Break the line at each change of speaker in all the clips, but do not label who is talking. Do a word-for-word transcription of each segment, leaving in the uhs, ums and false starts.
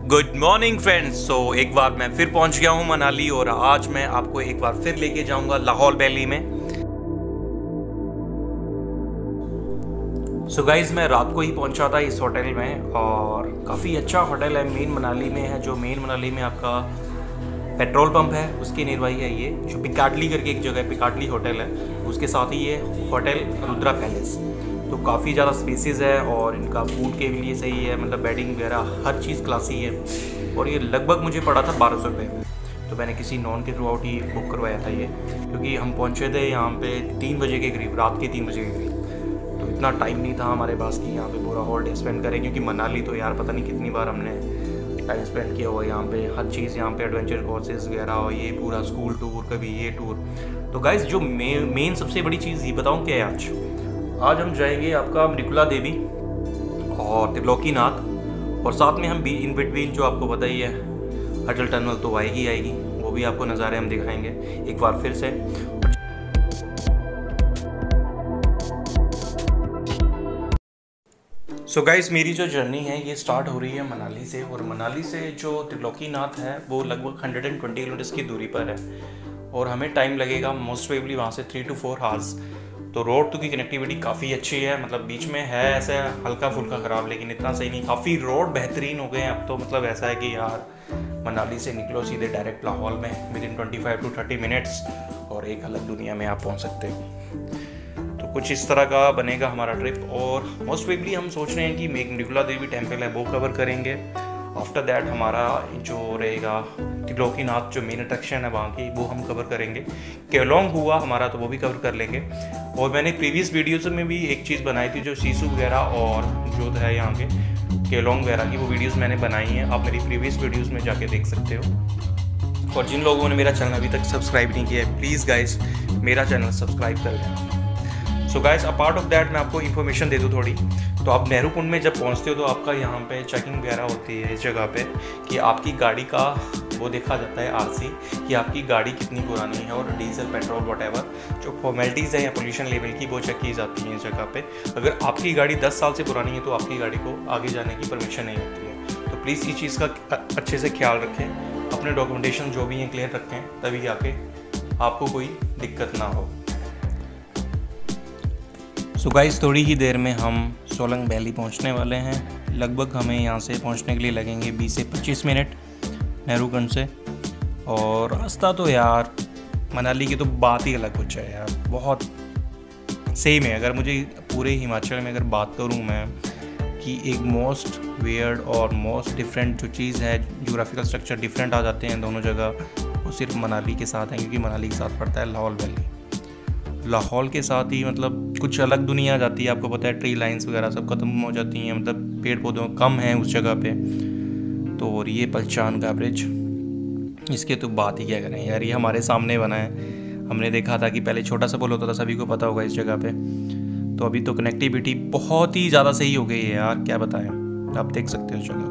Good morning friends. सो एक बार मैं फिर पहुंच गया हूं मनाली और आज मैं आपको एक बार फिर लेके जाऊंगा लाहौल वैली में। सो so गाइज मैं रात को ही पहुंचा था इस होटल में और काफ़ी अच्छा होटल है, मेन मनाली में है। जो मेन मनाली में आपका पेट्रोल पंप है उसके नियर है ये, जो पिकाडली करके एक जगह है, पिकाडली होटल है, उसके साथ ही ये होटल रुद्रा पैलेस। तो काफ़ी ज़्यादा स्पेसिस है और इनका फूड के लिए सही है, मतलब बेडिंग वगैरह हर चीज़ क्लासी है। और ये लगभग मुझे पड़ा था बारह सौ रुपये में। तो मैंने किसी नॉन के थ्रू आउट ही बुक करवाया था ये, क्योंकि हम पहुँचे थे यहाँ पे तीन बजे के करीब, रात के तीन बजे के करीब। तो इतना टाइम नहीं था हमारे पास कि यहाँ पे पूरा हॉल डे स्पेंड करें, क्योंकि मनाली तो यार पता नहीं कितनी बार हमने टाइम स्पेंड किया हुआ है यहाँ पे। हर चीज़ यहाँ पे एडवेंचर कोर्सेज वगैरह और ये पूरा स्कूल टूर, कभी ये टूर। तो गाइस जो मेन मेन सबसे बड़ी चीज़ ये बताऊँ क्या है, आज आज हम जाएंगे आपका निकुला देवी और त्रिलोकीनाथ, और साथ में हम भी इन बिटवीन जो आपको पता ही है अटल टनल तो आएगी आएगी वो भी आपको नज़ारे हम दिखाएंगे एक बार फिर से। सो so गाइस मेरी जो जर्नी है ये स्टार्ट हो रही है मनाली से, और मनाली से जो त्रिलोकीनाथ है वो लगभग एक सौ बीस किलोमीटर की दूरी पर है और हमें टाइम लगेगा मोस्ट प्रोबेबली वहाँ से थ्री टू फोर आवर्स। तो रोड तो की कनेक्टिविटी काफ़ी अच्छी है, मतलब बीच में है ऐसे हल्का फुल्का ख़राब, लेकिन इतना सही नहीं। काफ़ी रोड बेहतरीन हो गए हैं अब तो, मतलब ऐसा है कि यार मनाली से निकलो सीधे डायरेक्ट लाहौल में within twenty five to thirty minutes और एक अलग दुनिया में आप पहुँच सकते हो। तो कुछ इस तरह का बनेगा हमारा ट्रिप, और मोस्ट प्रोबेबली हम सोच रहे हैं कि मेक निकुला देवी टेम्पल है वो कवर करेंगे। आफ्टर दैट हमारा जो रहेगा त्रिलोकीनाथ जो मेन अट्रैक्शन है वहाँ की वो हम कवर करेंगे। केलोंग हुआ हमारा तो वो भी कवर कर लेंगे। और मैंने प्रीवियस वीडियोज़ में भी एक चीज़ बनाई थी, जो सीसू वगैरह और जो है यहाँ के केलोंग वगैरह की, वो वीडियोज़ मैंने बनाई हैं, आप मेरी प्रीवियस वीडियोज़ में जाके देख सकते हो। और जिन लोगों ने मेरा चैनल अभी तक सब्सक्राइब नहीं किया है प्लीज़ गाइस मेरा चैनल सब्सक्राइब कर लें। So guys apart of that मैं आपको इन्फॉर्मेशन दे दूँ थोड़ी। तो आप नेहरू कुंड में जब पहुंचते हो तो आपका यहाँ पे चेकिंग वगैरह होती है इस जगह पे, कि आपकी गाड़ी का वो देखा जाता है आरसी कि आपकी गाड़ी कितनी पुरानी है, और डीजल पेट्रोल वॉटेवर जो फॉर्मेलिटीज़ है या पोल्यूशन लेवल की वो चेक की जाती है इस जगह पे। अगर आपकी गाड़ी दस साल से पुरानी है तो आपकी गाड़ी को आगे जाने की परमिशन नहीं होती है। तो प्लीज़ इस चीज़ का अच्छे से ख्याल रखें, अपने डॉक्यूमेंटेशन जो भी हैं क्लियर रखें, तभी आके आपको कोई दिक्कत ना हो। सो गाइस थोड़ी ही देर में हम सोलंग वैली पहुंचने वाले हैं। लगभग हमें यहां से पहुंचने के लिए लगेंगे बीस से पच्चीस मिनट नेहरूगंज से। और रास्ता तो यार मनाली की तो बात ही अलग कुछ है यार, बहुत सेम है। अगर मुझे पूरे हिमाचल में अगर बात करूं मैं कि एक मोस्ट वियर्ड और मोस्ट डिफरेंट जो चीज़ है, ज्योग्राफिकल स्ट्रक्चर डिफरेंट आ जाते हैं दोनों जगह, वो सिर्फ मनाली के साथ है, क्योंकि मनाली के साथ पड़ता है लाहौल वैली। लाहौल के साथ ही मतलब कुछ अलग दुनिया आ जाती है, आपको पता है ट्री लाइंस वगैरह सब खत्म हो जाती हैं, मतलब पेड़ पौधों कम हैं उस जगह पे। तो और ये पलचान का ब्रिज, इसके तो बात ही क्या करें यार, ये हमारे सामने बना है। हमने देखा था कि पहले छोटा सा पुल होता था, सभी को पता होगा इस जगह पे। तो अभी तो कनेक्टिविटी बहुत ही ज़्यादा सही हो गई है यार, क्या बताएं, आप देख सकते हो उस जगह को।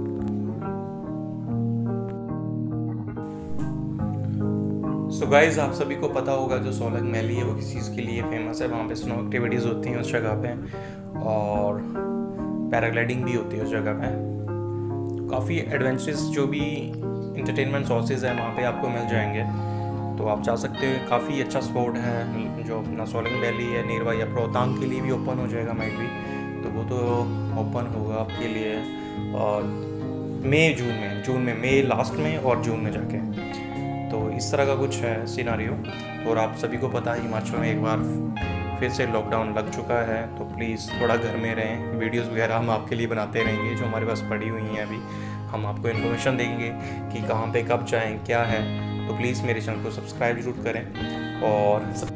सो so गाइज आप सभी को पता होगा जो सोलंग वैली है वो किस चीज़ के लिए फेमस है। वहाँ पे स्नो एक्टिविटीज़ होती हैं उस जगह पे, और पैराग्लाइडिंग भी होती है उस जगह पे। काफ़ी एडवेंचरस जो भी इंटरटेनमेंट सोर्सेज हैं वहाँ पे आपको मिल जाएंगे, तो आप जा सकते हो। काफ़ी अच्छा स्पॉट है जो अपना सोलंग वैली है नियर बाई, या रोहतांग के लिए भी ओपन हो जाएगा माइट भी, तो वो तो ओपन होगा आपके लिए और मई जून में जून में मई लास्ट में और जून में जाके। तो इस तरह का कुछ है सिनारियो। और आप सभी को पता है हिमाचल में एक बार फिर से लॉकडाउन लग चुका है, तो प्लीज़ थोड़ा घर में रहें। वीडियोस वगैरह हम आपके लिए बनाते रहेंगे जो हमारे पास पड़ी हुई हैं, अभी हम आपको इन्फॉर्मेशन देंगे कि कहाँ पे कब जाएं क्या है। तो प्लीज़ मेरे चैनल को सब्सक्राइब जरूर करें। और सब...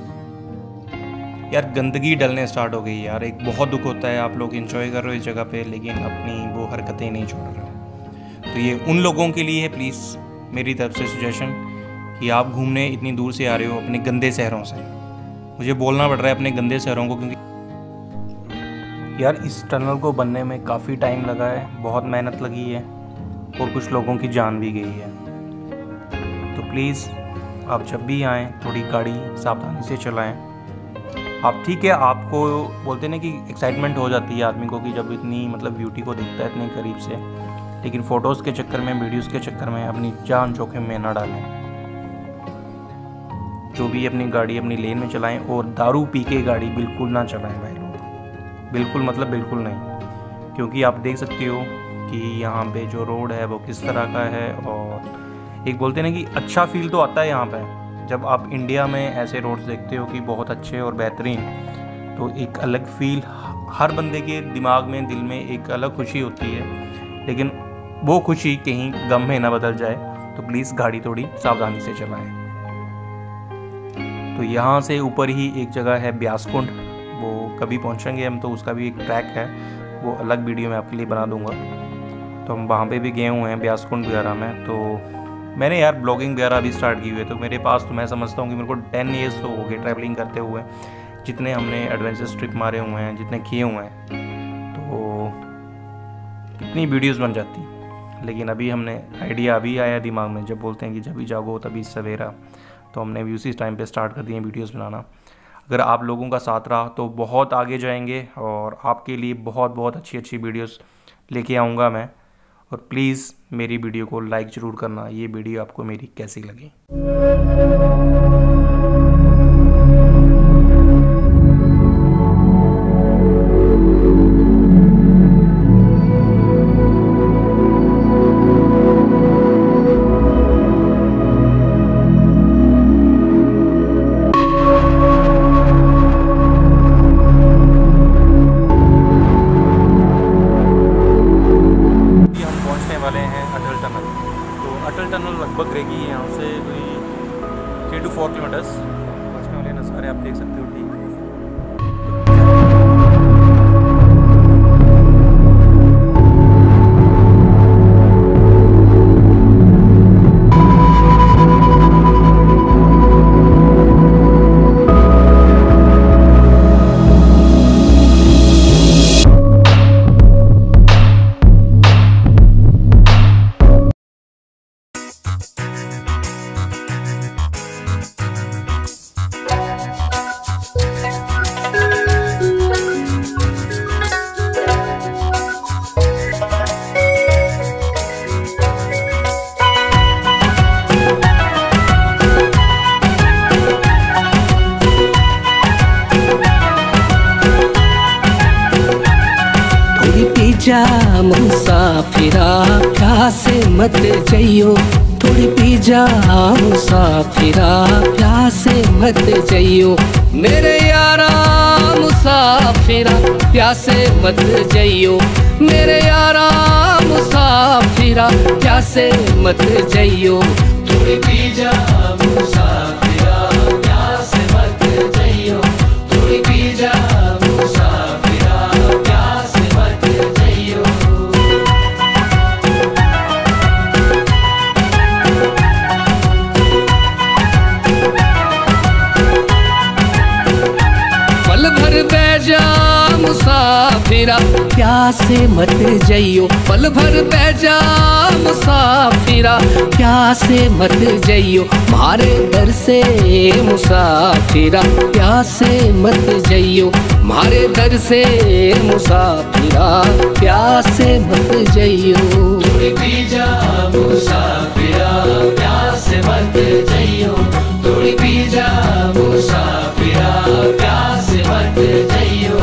यार गंदगी डलने स्टार्ट हो गई यार, एक बहुत दुख होता है। आप लोग इंजॉय कर रहे हो इस जगह पे, लेकिन अपनी वो हरकतें नहीं छोड़ रहे हो। तो ये उन लोगों के लिए है, प्लीज़ मेरी तरफ से सजेशन कि आप घूमने इतनी दूर से आ रहे हो अपने गंदे शहरों से। मुझे बोलना पड़ रहा है अपने गंदे शहरों को, क्योंकि यार इस टनल को बनने में काफ़ी टाइम लगा है, बहुत मेहनत लगी है, और कुछ लोगों की जान भी गई है। तो प्लीज़ आप जब भी आएँ थोड़ी गाड़ी सावधानी से चलाएं। आप ठीक है, आपको बोलते हैं ना कि एक्साइटमेंट हो जाती है आदमी को कि जब इतनी मतलब ब्यूटी को देखता है इतने करीब से, लेकिन फ़ोटोज़ के चक्कर में, वीडियोज़ के चक्कर में अपनी जान जोखिम में ना डालें। जो भी अपनी गाड़ी अपनी लेन में चलाएं, और दारू पी के गाड़ी बिल्कुल ना चलाएं भाई लोग, बिल्कुल मतलब बिल्कुल नहीं। क्योंकि आप देख सकते हो कि यहाँ पे जो रोड है वो किस तरह का है, और एक बोलते हैं ना कि अच्छा फील तो आता है यहाँ पे जब आप इंडिया में ऐसे रोड्स देखते हो कि बहुत अच्छे और बेहतरीन, तो एक अलग फील हर बंदे के दिमाग में, दिल में एक अलग खुशी होती है। लेकिन वो खुशी कहीं गम में ना बदल जाए, तो प्लीज़ गाड़ी थोड़ी सावधानी से चलाएं। तो यहाँ से ऊपर ही एक जगह है ब्यासकुंड, वो कभी पहुँचेंगे हम, तो उसका भी एक ट्रैक है, वो अलग वीडियो में आपके लिए बना दूँगा। तो हम वहाँ पे भी गए हुए हैं ब्यासकुंड वगैरह में। तो मैंने यार ब्लॉगिंग वगैरह भी स्टार्ट की हुई है, तो मेरे पास तो मैं समझता हूँ कि मेरे को टेन ईयर्स तो हो गए ट्रैवलिंग करते हुए, जितने हमने एडवेंचर ट्रिप मारे हुए हैं, जितने किए हुए हैं, तो कितनी वीडियोस बन जाती। लेकिन अभी हमने आइडिया अभी आया दिमाग में, जब बोलते हैं कि जब भी जागो तभी सवेरा, तो हमने भी उसी टाइम पे स्टार्ट कर दिए वीडियोस बनाना। अगर आप लोगों का साथ रहा तो बहुत आगे जाएंगे, और आपके लिए बहुत बहुत अच्छी अच्छी वीडियोस लेके आऊँगा मैं। और प्लीज़ मेरी वीडियो को लाइक ज़रूर करना, ये वीडियो आपको मेरी कैसी लगी। वाले हैं अटल टनल। तो अटल टनल लगभग रहेगी यहाँ से कोई थ्री टू फोर किलोमीटर्स। पहुँचने वाले नज़ारे आप देख सकते हो। ठीक
जा मुसाफिरा प्यासे मत जइयो, थोड़ी पी जा मुसाफिरा प्यासे मत जइयो, मेरे यारा मुसाफिरा प्यासे मत जइयो, मेरे यारा मुसाफिरा प्यासे मत जइयो, थोड़ी पी जा मुसाफिरा प्यासे मत जइयो, थोड़ी पी जा मुसाफिरा प्यासे मत जइयो। पल भर बैजा मुसाफिरा प्यासे मत जइयो, पल भर बैजा मुसाफिरा प्यासे मत जइयो, मारे दर से मुसाफिरा प्यासे मत जइयो, मारे दर से मुसाफिरा प्यासे मत जइयो, थोड़ी पी जा मुसाफिरा प्यासे मत जइयो, थोड़ी पी जा मुसाफिरा प्यासे मत जइयो।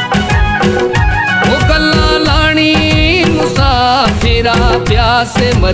ओ गल्ला लानी मुसाफिरा प्यासे मत